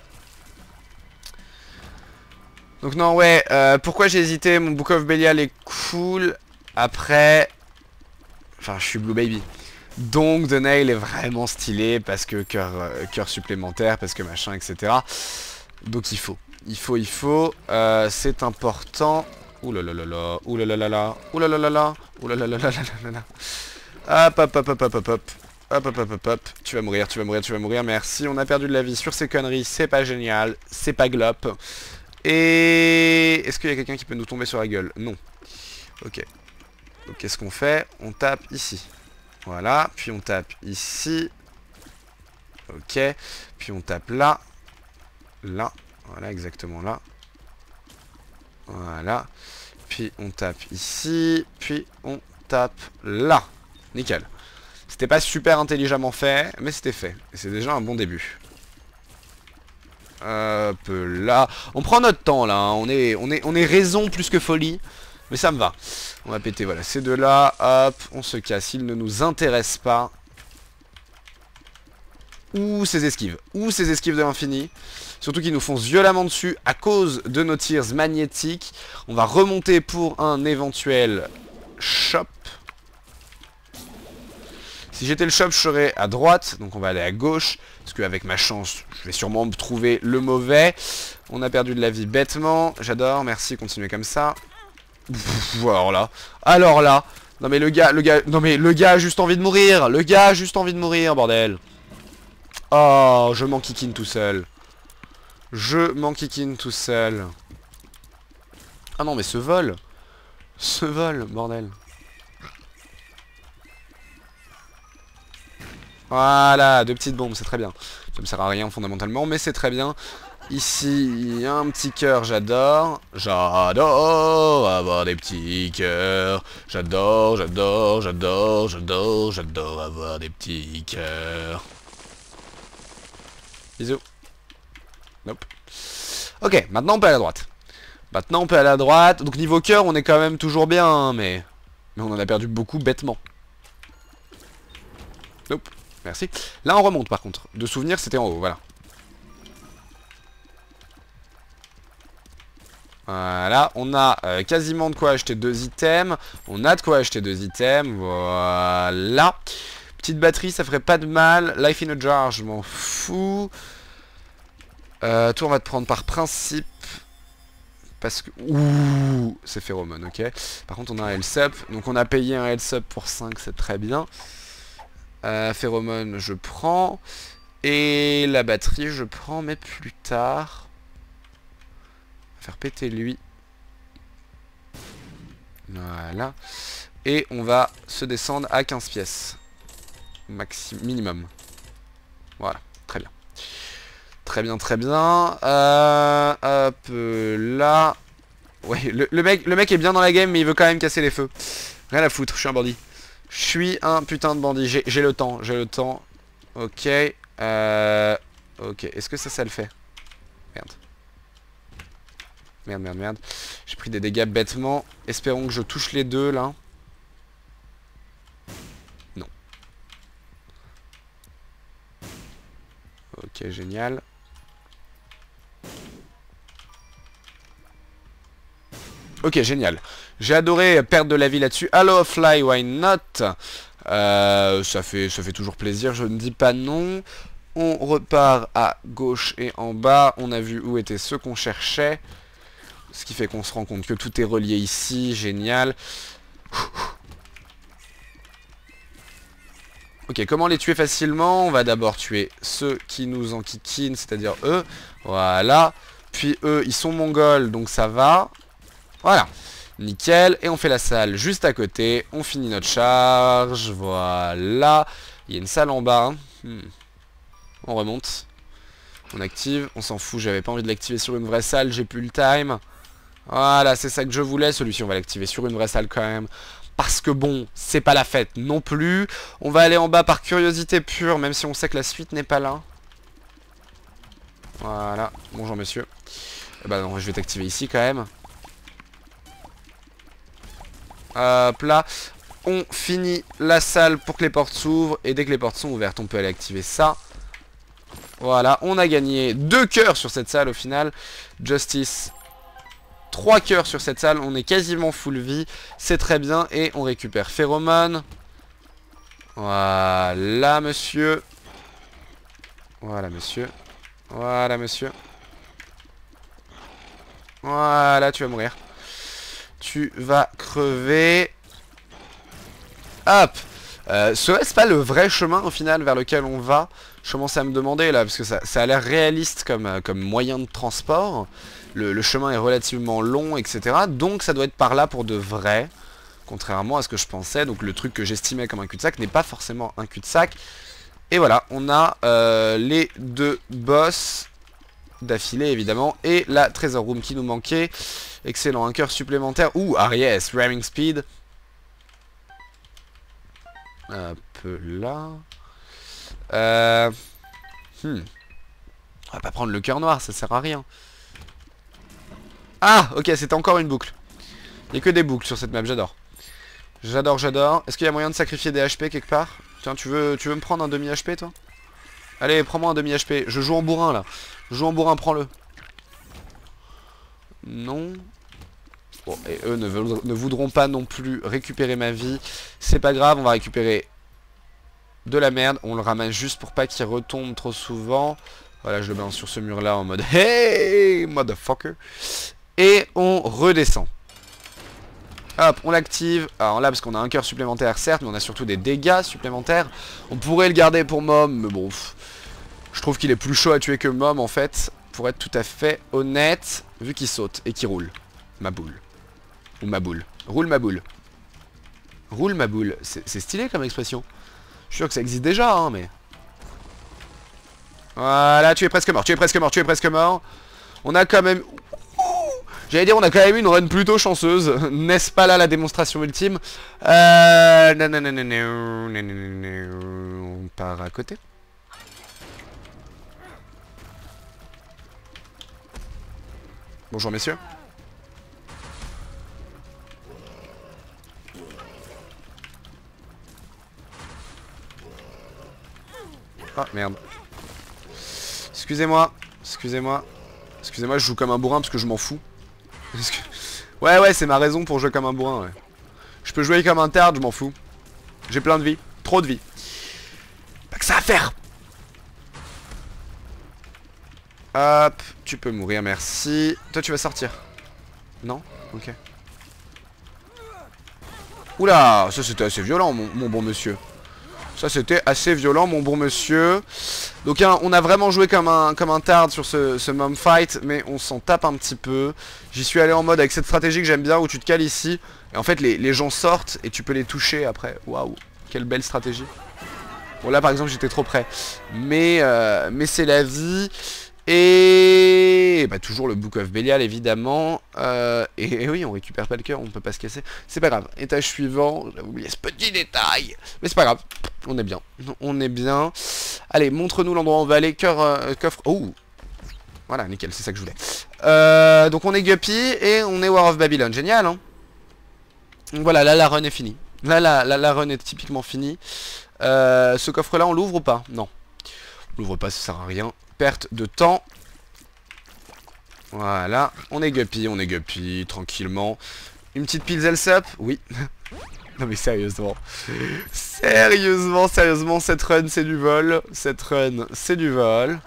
Donc non, ouais, pourquoi j'ai hésité? Mon Book of Belial est cool. Après... Enfin, je suis Blue Baby. Donc, The Nail est vraiment stylé parce que cœur supplémentaire, parce que machin, etc. Donc il faut. C'est important. Ouh là là là là, ouh là là là là, ouh là là là là, ouh là là là là là là. Hop, hop, hop, hop, hop, hop, hop. Hop, hop, hop, hop, hop. Tu vas mourir, tu vas mourir, tu vas mourir. Merci, on a perdu de la vie sur ces conneries. C'est pas génial, c'est pas glop. Et... Est-ce qu'il y a quelqu'un qui peut nous tomber sur la gueule? Non. Ok. Donc qu'est-ce qu'on fait? On tape ici. Voilà. Puis on tape ici. Ok. Puis on tape là. Là. Voilà, exactement là. Voilà. Puis on tape ici. Puis on tape là. Nickel. C'était pas super intelligemment fait, mais c'était fait. Et c'est déjà un bon début. Hop là. On prend notre temps là. Hein. On est raison plus que folie. Mais ça me va. On va péter, voilà, ces deux-là. Hop, on se casse. Ils ne nous intéressent pas. Ou ces esquives. Ou ces esquives de l'infini. Surtout qu'ils nous foncent violemment dessus à cause de nos tirs magnétiques. On va remonter pour un éventuel shop. Si j'étais le shop, je serais à droite. Donc on va aller à gauche. Parce qu'avec ma chance, je vais sûrement me trouver le mauvais. On a perdu de la vie bêtement. J'adore, merci, continuez comme ça. Alors là, non mais le gars a juste envie de mourir, bordel. Oh, je m'enquiquine tout seul. Ah non mais ce vol, bordel. Voilà, 2 petites bombes, c'est très bien. Ça me sert à rien fondamentalement, mais c'est très bien. Ici, un petit cœur, j'adore. J'adore avoir des petits cœurs. J'adore avoir des petits cœurs. Bisous. Nope. Ok, maintenant on peut aller à droite. Donc niveau cœur, on est quand même toujours bien, hein, mais on en a perdu beaucoup bêtement. Nope. Merci. Là, on remonte par contre. De souvenir, c'était en haut, voilà. Voilà, on a quasiment de quoi acheter 2 items. Voilà. Petite batterie, ça ferait pas de mal. Life in a jar, je m'en fous. Toi, on va te prendre par principe. Parce que... Ouh, c'est phéromone, ok. Par contre, on a un health up. Donc, on a payé un health up pour 5, c'est très bien. Phéromone, je prends. Et la batterie, je prends, mais plus tard. Faire péter lui. Voilà. Et on va se descendre à 15 pièces. Minimum. Voilà, très bien. Très bien. Hop là. Ouais, le mec est bien dans la game, mais il veut quand même casser les feux. Rien à foutre, je suis un bandit. Je suis un putain de bandit. J'ai le temps. Ok. Ok, est-ce que ça le fait? Merde. Merde. J'ai pris des dégâts bêtement. Espérons que je touche les deux, là. Non. Ok, génial. Ok, génial. J'ai adoré perdre de la vie là-dessus. Hello, fly, why not? Ça fait toujours plaisir, je ne dis pas non. On repart à gauche et en bas. On a vu où étaient ceux qu'on cherchait. Ce qui fait qu'on se rend compte que tout est relié ici. Génial. Ok, comment les tuer facilement? On va d'abord tuer ceux qui nous enquiquinent, c'est-à-dire eux. Voilà. Puis eux, ils sont mongols, donc ça va. Voilà. Nickel. Et on fait la salle juste à côté. On finit notre charge. Voilà. Il y a une salle en bas. On remonte. On active. On s'en fout. J'avais pas envie de l'activer sur une vraie salle. J'ai plus le time. Voilà, c'est ça que je voulais. Celui-ci, on va l'activer sur une vraie salle quand même. parce que bon, c'est pas la fête non plus. On va aller en bas par curiosité pure, même si on sait que la suite n'est pas là. Voilà, bonjour monsieur. Bah non, je vais t'activer ici quand même. Hop là. On finit la salle pour que les portes s'ouvrent. Et dès que les portes sont ouvertes, on peut aller activer ça. Voilà, on a gagné 2 cœurs sur cette salle au final. Justice, 3 cœurs sur cette salle. On est quasiment full vie. C'est très bien. Et on récupère Phéromone. Voilà, monsieur. Voilà, monsieur. Voilà, monsieur. Voilà, tu vas mourir. Tu vas crever. Hop. Serait-ce pas le vrai chemin au final vers lequel on va? Je commence à me demander là, parce que ça a l'air réaliste comme moyen de transport. Le chemin est relativement long, etc. Donc ça doit être par là pour de vrai. Contrairement à ce que je pensais. Donc le truc que j'estimais comme un cul-de-sac n'est pas forcément un cul-de-sac. Et voilà, on a les 2 boss d'affilée évidemment. Et la Treasure Room qui nous manquait. Excellent, un cœur supplémentaire. Ouh, Aries, Ramming Speed. Un peu là. On va pas prendre le cœur noir, ça sert à rien. Ah, ok, c'était encore une boucle. Il n'y a que des boucles sur cette map, j'adore. J'adore, j'adore. Est-ce qu'il y a moyen de sacrifier des HP quelque part? Tiens, tu veux me prendre un demi-HP toi? Allez, prends-moi un demi-HP. Je joue en bourrin là. Je joue en bourrin, prends-le. Non. Bon, et eux ne voudront pas non plus récupérer ma vie. C'est pas grave, on va récupérer de la merde. On le ramasse juste pour pas qu'il retombe trop souvent. Voilà, je le balance sur ce mur là en mode hey, motherfucker. Et on redescend. Hop, on l'active. Alors là, parce qu'on a un cœur supplémentaire, certes, mais on a surtout des dégâts supplémentaires. On pourrait le garder pour Mom, mais bon, je trouve qu'il est plus chaud à tuer que Mom en fait. Pour être tout à fait honnête, vu qu'il saute et qu'il roule. Ma boule. Ou ma boule. Roule ma boule. Roule ma boule. C'est stylé comme expression. Je suis sûr que ça existe déjà, hein, mais... Voilà, tu es presque mort, tu es presque mort, tu es presque mort. On a quand même... J'allais dire, on a quand même une run plutôt chanceuse. N'est-ce pas là la démonstration ultime? Non, non, non, non, non, non, non, non. On part à côté. Bonjour, messieurs. Ah, merde. Excusez-moi. Excusez-moi. Excusez-moi, je joue comme un bourrin parce que je m'en fous. Ouais, c'est ma raison pour jouer comme un bourrin, ouais. Je peux jouer comme un tard, je m'en fous. J'ai plein de vie. Trop de vie. Pas que ça à faire. Hop, tu peux mourir, merci. Toi, tu vas sortir. Non? Ok. Oula, ça c'était assez violent, mon bon monsieur. Ça c'était assez violent, mon bon monsieur. Donc on a vraiment joué comme un tard sur ce mom fight, mais on s'en tape un petit peu. J'y suis allé en mode avec cette stratégie que j'aime bien, où tu te cales ici, et en fait les gens sortent, et tu peux les toucher après. Waouh, quelle belle stratégie. Bon là par exemple j'étais trop près. Mais c'est la vie. Et bah, toujours le Book of Belial évidemment. Et oui, on récupère pas le cœur, on peut pas se casser. C'est pas grave. Étage suivant, j'avais oublié ce petit détail. Mais c'est pas grave, on est bien. On est bien. Allez, montre-nous l'endroit où on va aller. Cœur, coffre. Oh, voilà, nickel, c'est ça que je voulais. Donc on est Guppy et on est War of Babylon. Génial, hein. Donc voilà, là la run est finie. Là la run est typiquement finie. Ce coffre là, on l'ouvre ou pas? Non. On l'ouvre pas, ça sert à rien. Perte de temps. Voilà, on est Guppy, tranquillement. Une petite pile sup, oui. Non mais sérieusement. Sérieusement, cette run c'est du vol. Cette run c'est du vol.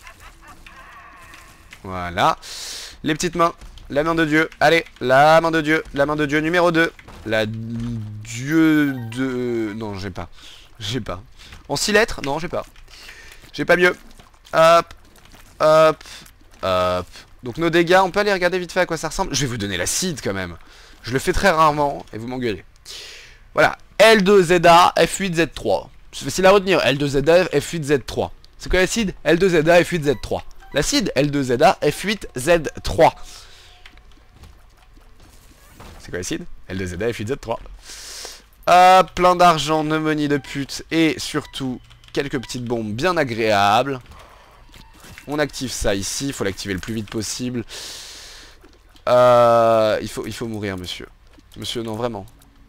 Voilà. Les petites mains. La main de Dieu. Allez, la main de Dieu. La main de Dieu numéro 2. La Dieu de... Non, j'ai pas. J'ai pas. En 6 lettres? Non, j'ai pas. J'ai pas mieux. Hop, hop, hop. Donc nos dégâts, on peut aller regarder vite fait à quoi ça ressemble. Je vais vous donner l'acide quand même. Je le fais très rarement et vous m'engueulez. Voilà, L2ZA, F8Z3. C'est facile à retenir, L2ZA, F8Z3. C'est quoi l'acide? L2ZA, F8Z3. L'acide, L2ZA, F8Z3. C'est quoi l'acide? L2ZA, F8Z3. Hop, plein d'argent, pneumonie de pute. Et surtout, quelques petites bombes bien agréables. On active ça ici. Il faut l'activer le plus vite possible. Il faut mourir, monsieur. Monsieur, non, vraiment.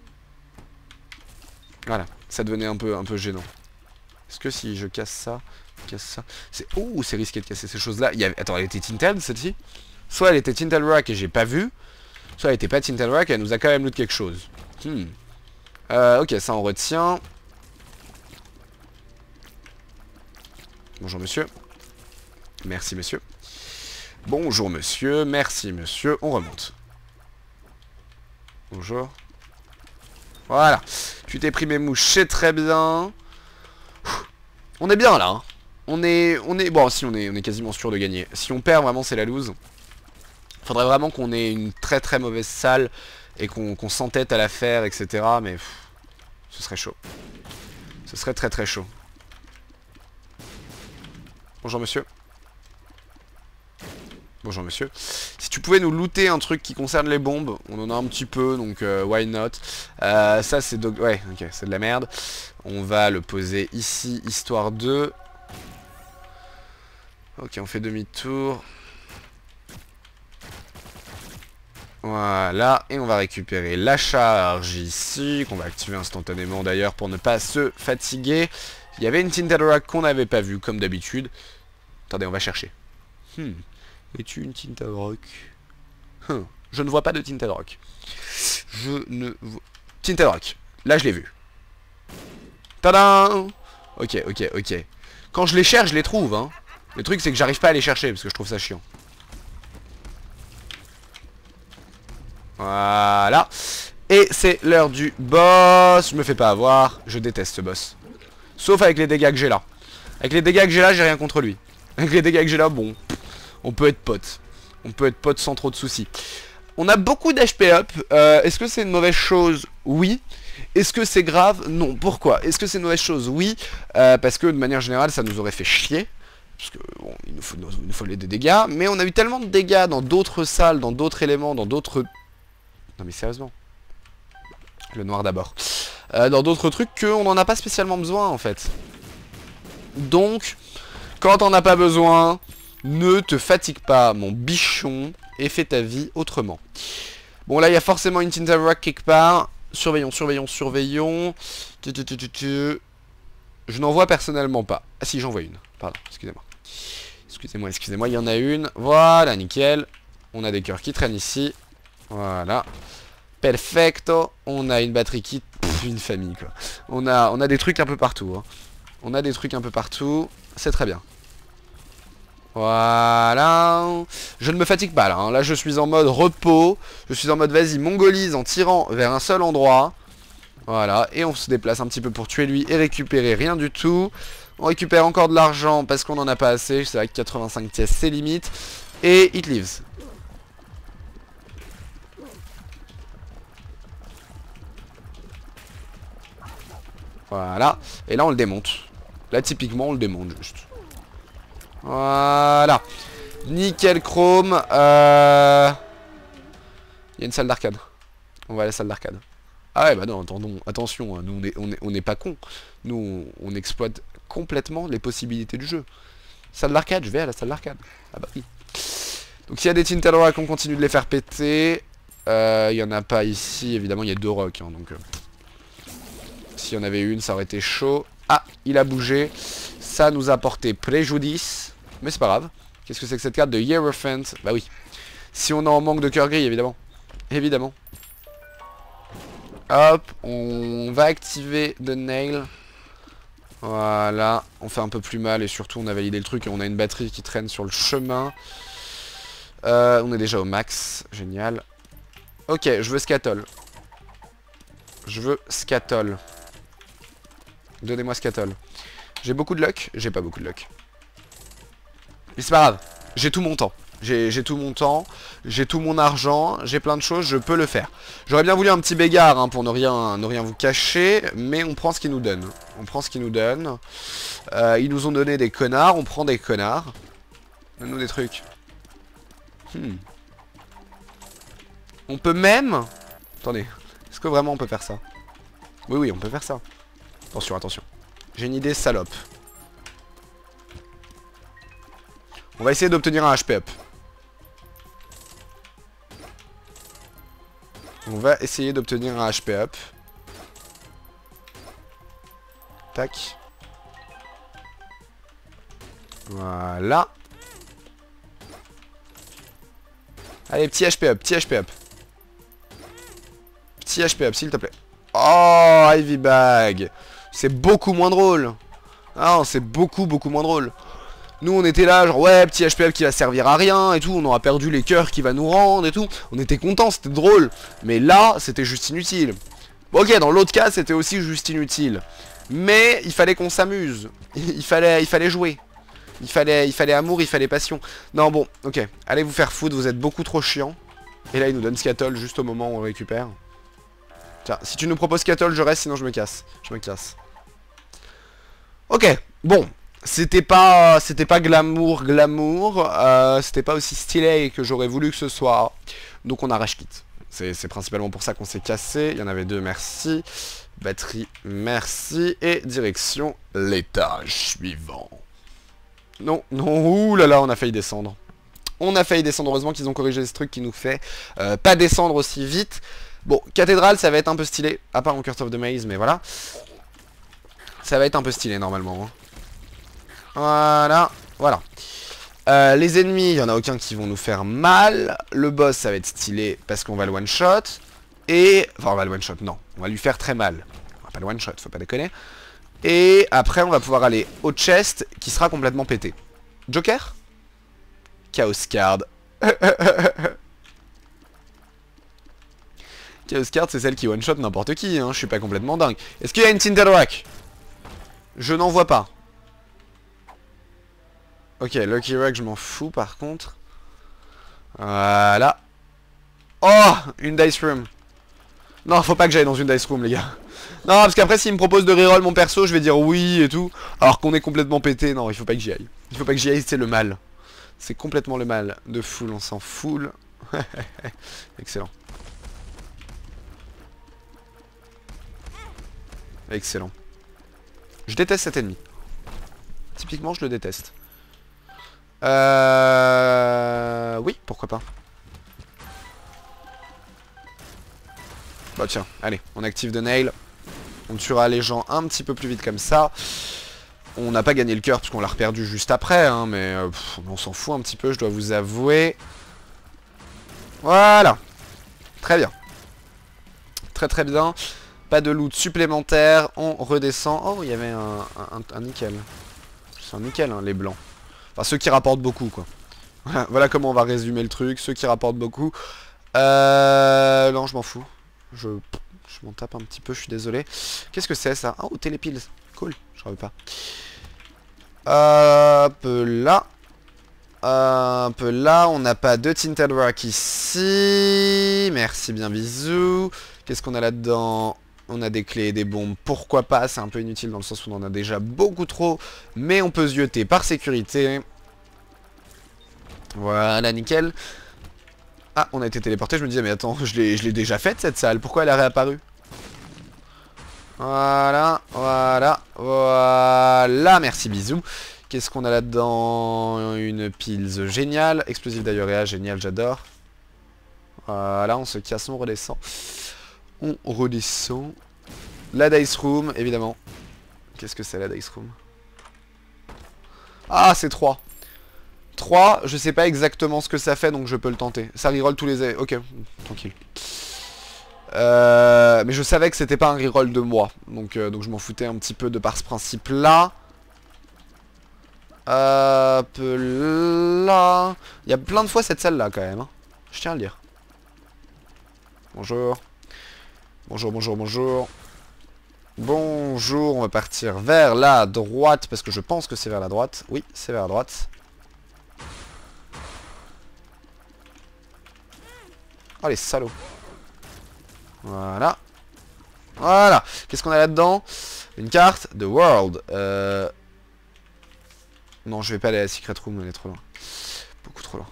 Voilà, ça devenait un peu gênant. Est-ce que si je casse ça, c'est... Oh, c'est risqué de casser ces choses-là. Attends, elle était Tinted, celle-ci? Soit elle était Tinted Rock et j'ai pas vu, soit elle était pas Tinted Rock et elle nous a quand même loot quelque chose. Ok, ça on retient. Bonjour monsieur. Merci monsieur. Bonjour monsieur, merci monsieur. On remonte. Bonjour. Voilà. Tu t'es pris mes mouches, c'est très bien. On est bien là. Hein. On est... Bon, si on est quasiment sûr de gagner. Si on perd, vraiment, c'est la lose. Faudrait vraiment qu'on ait une très mauvaise salle et qu'on s'entête à la faire, etc. Mais ce serait chaud. Ce serait très chaud. Bonjour monsieur. Bonjour monsieur. Si tu pouvais nous looter un truc qui concerne les bombes, on en a un petit peu, donc why not. Ça c'est... Ouais, ok, c'est de la merde. On va le poser ici, histoire de... Ok, on fait demi-tour. Voilà, et on va récupérer la charge ici, qu'on va activer instantanément d'ailleurs pour ne pas se fatiguer. Il y avait une Tinted Rock qu'on n'avait pas vue, comme d'habitude. Attendez, on va chercher. Es-tu une Tinted Rock? Je ne vois pas de Tinted Rock. Je ne vois... Tinted Rock, là je l'ai vu. Tadam! Ok. Quand je les cherche, je les trouve, hein. Le truc, c'est que j'arrive pas à les chercher, parce que je trouve ça chiant. Voilà. Et c'est l'heure du boss. Je me fais pas avoir. Je déteste ce boss. Sauf avec les dégâts que j'ai là. Avec les dégâts que j'ai là, j'ai rien contre lui. Avec les dégâts que j'ai là, bon, on peut être potes. On peut être potes sans trop de soucis. On a beaucoup d'HP up. Est-ce que c'est une mauvaise chose? Oui. Est-ce que c'est grave? Non. Pourquoi? Est-ce que c'est une mauvaise chose? Oui. Parce que de manière générale, ça nous aurait fait chier. Parce que bon, il nous faut des dégâts. Mais on a eu tellement de dégâts dans d'autres salles, dans d'autres éléments, dans d'autres... Non mais sérieusement. Le noir d'abord. Dans d'autres trucs qu'on n'en a pas spécialement besoin en fait. Donc, quand on n'a pas besoin, ne te fatigue pas mon bichon et fais ta vie autrement. Bon là il y a forcément une Tinted Rock quelque part. Surveillons. Je n'en vois personnellement pas. Ah si, j'en vois une. Pardon, excusez-moi. Excusez-moi, il y en a une. Voilà, nickel. On a des cœurs qui traînent ici. Voilà. Perfecto. On a une batterie qui... une famille, quoi. On a des trucs un peu partout. Hein. On a des trucs un peu partout. C'est très bien. Voilà. Je ne me fatigue pas, là. Hein. Là, je suis en mode repos. Je suis en mode, vas-y, mongolise en tirant vers un seul endroit. Voilà. Et on se déplace un petit peu pour tuer lui et récupérer rien du tout. On récupère encore de l'argent parce qu'on n'en a pas assez. C'est vrai que 85 pièces, c'est limite. Et it lives. Voilà. Et là, on le démonte. Là, typiquement, on le démonte juste. Voilà. Nickel chrome. Il y a une salle d'arcade. On va à la salle d'arcade. Ah ouais, bah non, attention. Hein, nous, on n'est pas cons. Nous, on exploite complètement les possibilités du jeu. Salle d'arcade, je vais à la salle d'arcade. Ah bah oui. Donc s'il y a des Tinted Rock, on continue de les faire péter. Il n'y en a pas ici, évidemment, il y a 2 rocks. Hein, donc... S'il y en avait une, ça aurait été chaud. Ah, il a bougé. Ça nous a porté préjudice. Mais c'est pas grave. Qu'est-ce que c'est que cette carte de Hierophant? Bah oui. Si on est en manque de cœur gris, évidemment. Évidemment. Hop, on va activer The Nail. Voilà. On fait un peu plus mal et surtout on a validé le truc et on a une batterie qui traîne sur le chemin. On est déjà au max. Génial. Ok, je veux Scatol. Je veux Scatol. Donnez-moi Scatol. J'ai beaucoup de luck. J'ai pas beaucoup de luck. Mais c'est pas grave. J'ai tout mon temps. J'ai tout mon temps. J'ai tout mon argent. J'ai plein de choses. Je peux le faire. J'aurais bien voulu un petit bégard hein, pour ne rien vous cacher. Mais on prend ce qu'ils nous donnent. On prend ce qu'ils nous donnent. Ils nous ont donné des connards. On prend des connards. Donne-nous des trucs. On peut même... Attendez. Est-ce que vraiment on peut faire ça? Oui, oui, on peut faire ça. Attention, attention. J'ai une idée salope. On va essayer d'obtenir un HP up. On va essayer d'obtenir un HP up. Tac. Voilà. Allez, petit HP up, petit HP up. Petit HP up, s'il te plaît. Oh, Ivy Bag. C'est beaucoup moins drôle. Ah non, c'est beaucoup moins drôle. Nous, on était là, genre, ouais, petit HP up qui va servir à rien et tout. On aura perdu les cœurs qui va nous rendre et tout. On était contents, c'était drôle. Mais là, c'était juste inutile. Bon, ok, dans l'autre cas, c'était aussi juste inutile. Mais il fallait qu'on s'amuse. Il fallait jouer. Il fallait amour, il fallait passion. Non, bon, ok. Allez vous faire foutre, vous êtes beaucoup trop chiant. Et là, il nous donne Scatol juste au moment où on récupère. Tiens, si tu nous proposes Scatol, je reste, sinon je me casse. Je me casse. Ok, bon. C'était pas glamour. C'était pas aussi stylé que j'aurais voulu que ce soit. Donc on a rage quit. C'est principalement pour ça qu'on s'est cassé. Il y en avait deux, merci. Batterie, merci. Et direction l'étage suivant. Non, non, ouh là là, on a failli descendre. On a failli descendre, heureusement qu'ils ont corrigé ce truc qui nous fait pas descendre aussi vite. Bon, cathédrale, ça va être un peu stylé. À part en Curse of the Maze, mais voilà. Ça va être un peu stylé, normalement. Hein. Voilà, voilà. Les ennemis, il n'y en a aucun qui vont nous faire mal. Le boss, ça va être stylé parce qu'on va le one-shot. Et... Enfin, on va le one-shot, non. On va lui faire très mal. On va pas le one-shot, faut pas déconner. Et après, on va pouvoir aller au chest qui sera complètement pété. Joker? Chaos Card. Chaos Card, c'est celle qui one-shot n'importe qui, hein. Je suis pas complètement dingue. Est-ce qu'il y a une Tinted Rock? Je n'en vois pas. Ok, Lucky Rock, je m'en fous par contre. Voilà. Oh, une Dice Room. Non, faut pas que j'aille dans une Dice Room, les gars. Non, parce qu'après, s'il me propose de reroll mon perso, je vais dire oui et tout. Alors qu'on est complètement pété. Non, il faut pas que j'y aille. Il faut pas que j'y aille, c'est le mal. C'est complètement le mal. De full, on s'en fout. Excellent. Excellent. Je déteste cet ennemi. Typiquement, je le déteste. Oui, pourquoi pas. Bah tiens, allez, on active The Nail. On tuera les gens un petit peu plus vite comme ça. On n'a pas gagné le cœur parce qu'on l'a reperdu juste après, hein, mais on s'en fout un petit peu, je dois vous avouer. Voilà. Très bien. Très très bien. Pas de loot supplémentaire. On redescend. Oh, il y avait un nickel. C'est un nickel, hein, les blancs. Enfin, ceux qui rapportent beaucoup, quoi. Voilà comment on va résumer le truc. Ceux qui rapportent beaucoup. Non, je m'en fous. Je m'en tape un petit peu, je suis désolé. Qu'est-ce que c'est, ça? Oh, télépills. Cool, je savais pas. Hop là. Un peu là, on n'a pas de Tinted Rock ici. Merci bien, bisous. Qu'est-ce qu'on a là-dedans? On a des clés et des bombes, pourquoi pas? C'est un peu inutile dans le sens où on en a déjà beaucoup trop. Mais on peut zioter par sécurité. Voilà, nickel. Ah, on a été téléporté, je me disais, mais attends, je l'ai déjà faite cette salle, pourquoi elle a réapparu? Voilà, voilà, voilà, merci, bisous. Qu'est-ce qu'on a là-dedans? Une pills géniale, explosive diarrhea, génial, j'adore. Voilà, on se casse, on redescend. On redescend. La Dice Room, évidemment. Qu'est-ce que c'est la Dice Room? Ah, c'est 3. 3, je sais pas exactement ce que ça fait, donc je peux le tenter. Ça reroll tous les... Ok, tranquille. Mais je savais que c'était pas un reroll de moi. Donc je m'en foutais un petit peu de par ce principe-là. Hop là. Il y a plein de fois cette salle-là, quand même. Hein. Je tiens à le dire. Bonjour. Bonjour, bonjour, bonjour. Bonjour, on va partir vers la droite, parce que je pense que c'est vers la droite. Oui, c'est vers la droite. Oh, les salauds. Voilà. Voilà. Qu'est-ce qu'on a là-dedans? Une carte de World. Non, je vais pas aller à la Secret Room, elle est trop loin. Beaucoup trop loin.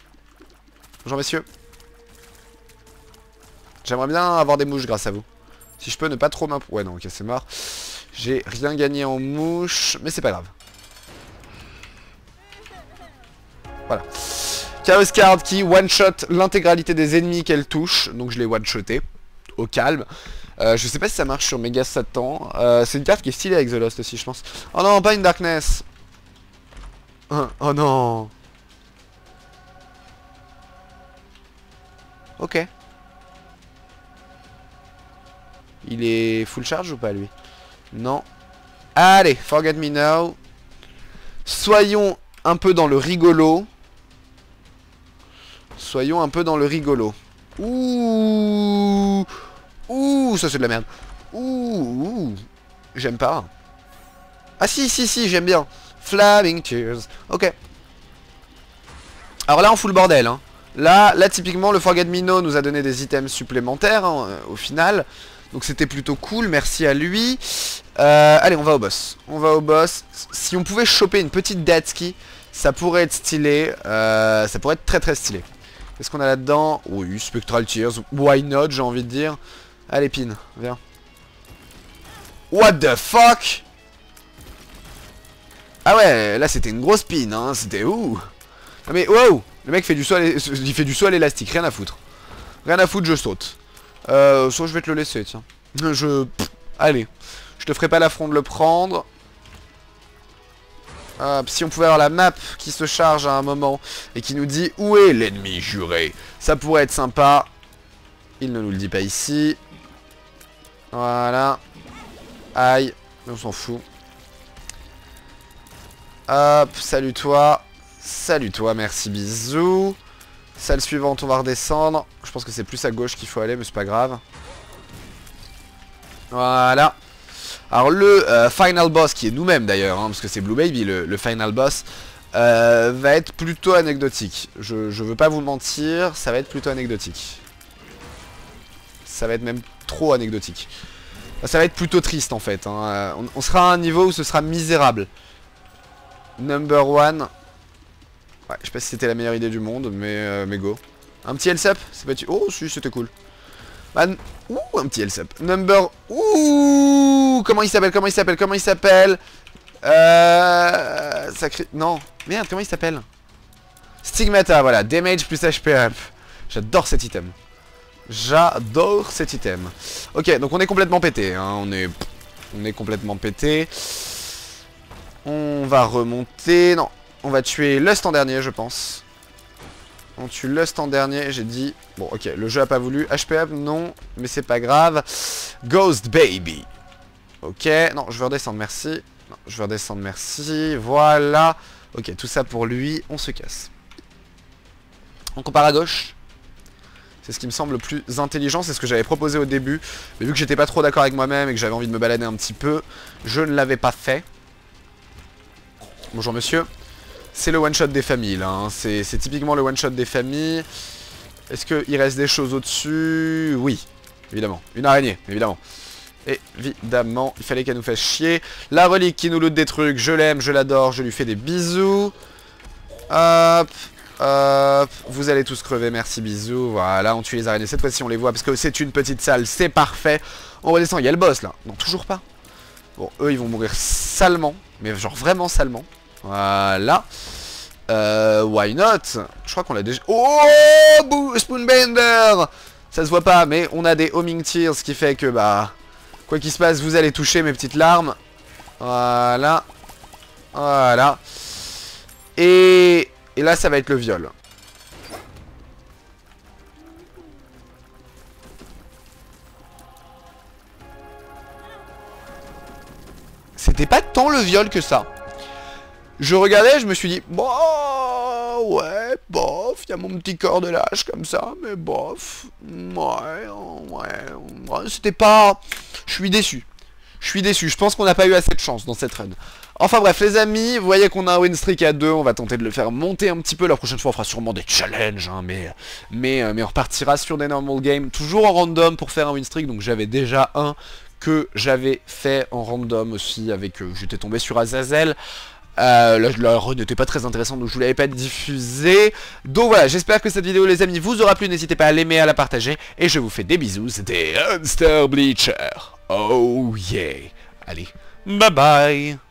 Bonjour, messieurs. J'aimerais bien avoir des mouches grâce à vous. Si je peux ne pas trop m'imp... Ouais non, ok, c'est mort. J'ai rien gagné en mouche, mais c'est pas grave. Voilà. Chaos Card qui one-shot l'intégralité des ennemis qu'elle touche. Donc je l'ai one-shoté. Au calme. Je sais pas si ça marche sur Mega Satan. C'est une carte qui est stylée avec The Lost aussi, je pense. Oh non, pas une Darkness. Oh non. Ok. Il est full charge ou pas lui? Non. Allez, Forget Me Now. Soyons un peu dans le rigolo. Soyons un peu dans le rigolo. Ouh. Ouh, ça c'est de la merde. Ouh. J'aime pas. Ah si, j'aime bien. Flaming Tears. Ok. Alors là, on fout le bordel. Hein. Là, typiquement, le Forget Me Now nous a donné des items supplémentaires hein, au final. Donc c'était plutôt cool, merci à lui. Allez, on va au boss. On va au boss. Si on pouvait choper une petite Datski, ça pourrait être stylé. Ça pourrait être très très stylé. Qu'est-ce qu'on a là-dedans? Oui, Spectral Tears. Why not, j'ai envie de dire. Allez, Pin, viens. What the fuck? Ah ouais, là c'était une grosse pin, hein. C'était ouh. Non mais wow. Le mec fait du saut il fait du saut à l'élastique, rien à foutre. Rien à foutre, je saute. Soit je vais te le laisser, tiens. Allez. Je te ferai pas l'affront de le prendre. Si on pouvait avoir la map qui se charge à un moment et qui nous dit où est l'ennemi juré, ça pourrait être sympa. Il ne nous le dit pas ici. Voilà. Aïe. On s'en fout. Hop, salut toi. Salut toi, merci, bisous. Salle suivante, on va redescendre. Je pense que c'est plus à gauche qu'il faut aller, mais c'est pas grave. Voilà. Alors le final boss, qui est nous-mêmes d'ailleurs, hein, parce que c'est Blue Baby, le final boss, va être plutôt anecdotique. Je veux pas vous mentir, ça va être plutôt anecdotique. Ça va être même trop anecdotique. Ça va être plutôt triste en fait. Hein. On sera à un niveau où ce sera misérable. Number one. Ouais, je sais pas si c'était la meilleure idée du monde, mais go. Un petit health up, c'est pas... Oh si, c'était cool. Ouh, un petit health up. Number... Ouh, comment il s'appelle? Sacré... Non, merde, comment il s'appelle? Stigmata, voilà. Damage plus HP up. J'adore cet item. J'adore cet item. Ok, donc on est complètement pété. Hein. On est complètement pété. On va remonter. Non, on va tuer Lust en dernier, je pense. On tue Lust en dernier, j'ai dit... Bon, ok, le jeu a pas voulu. HP up, non, mais c'est pas grave. Ghost Baby. Ok, non, je veux redescendre, merci. Non, je veux redescendre, merci. Voilà. Ok, tout ça pour lui, on se casse. On compare à gauche. C'est ce qui me semble le plus intelligent, c'est ce que j'avais proposé au début. Mais vu que j'étais pas trop d'accord avec moi-même et que j'avais envie de me balader un petit peu, je ne l'avais pas fait. Bonjour monsieur. C'est le one-shot des familles là, hein. C'est typiquement le one-shot des familles. Est-ce qu'il reste des choses au-dessus? Oui, évidemment. Une araignée, évidemment. Évidemment, il fallait qu'elle nous fasse chier. La relique qui nous loot des trucs, je l'aime, je l'adore, je lui fais des bisous. Hop. Hop, vous allez tous crever, merci, bisous. Voilà, on tue les araignées, cette fois-ci on les voit parce que c'est une petite salle, c'est parfait. On redescend, il y a le boss là. Non, toujours pas. Bon, eux ils vont mourir salement, mais genre vraiment salement. Voilà. Why not? Je crois qu'on l'a déjà... Oh, Spoonbender. Ça se voit pas, mais on a des homing tears, ce qui fait que bah... Quoi qu'il se passe, vous allez toucher mes petites larmes. Voilà. Voilà. Et là, ça va être le viol. C'était pas tant le viol que ça. Je regardais, je me suis dit, bon, ouais, bof, il y a mon petit corps de lâche comme ça, mais bof, ouais, c'était pas... Je suis déçu. Je pense qu'on n'a pas eu assez de chance dans cette run. Enfin bref les amis, vous voyez qu'on a un win streak à 2, on va tenter de le faire monter un petit peu, la prochaine fois on fera sûrement des challenges, hein, mais on repartira sur des normal games, toujours en random pour faire un win streak, donc j'avais déjà un que j'avais fait en random aussi, avec j'étais tombé sur Azazel. La run n'était pas très intéressante, donc je vous l'avais pas diffusé. Donc voilà, j'espère que cette vidéo les amis vous aura plu. N'hésitez pas à l'aimer, à la partager. Et je vous fais des bisous, c'était Hunster Bleacher. Oh yeah. Allez, bye bye.